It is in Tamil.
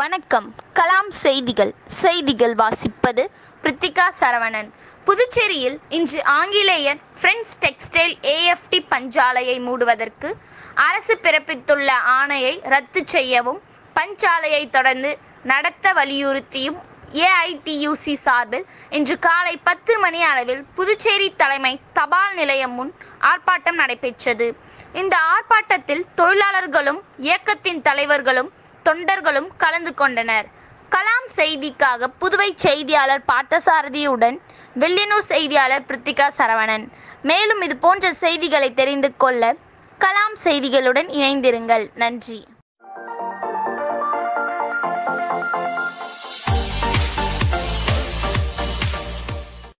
வணக்கம். கலாம் செய்திகள் வாசிப்பது பிரித்திகா சரவணன். புதுச்சேரியில் இன்று ஆங்கிலேயர் பிரெஞ்ச் டெக்ஸ்டைல் AFT பஞ்சாலையை மூடுவதற்கு அரசு பிறப்பித்துள்ள ஆணையை ரத்து செய்யவும், பஞ்சாலையை தொடர்ந்து நடத்த வலியுறுத்தியும் AITUC சார்பில் இன்று காலை 10 மணி அளவில் புதுச்சேரி தலைமை தபால் நிலையம் முன் ஆர்ப்பாட்டம் நடைபெற்றது. இந்த ஆர்ப்பாட்டத்தில் தொழிலாளர்களும் இயக்கத்தின் தலைவர்களும் தொண்டர்களும் கலந்து கொண்டனர். கலாம் செய்திக்காக புதுவை செய்தியாளர் பார்த்தசாரதியுடன் வில்லியனூர் செய்தியாளர் பிரித்திகா சரவணன். மேலும் இது போன்ற செய்திகளை தெரிந்து கொள்ள கலாம் செய்திகளுடன் இணைந்திருங்கள். நன்றி.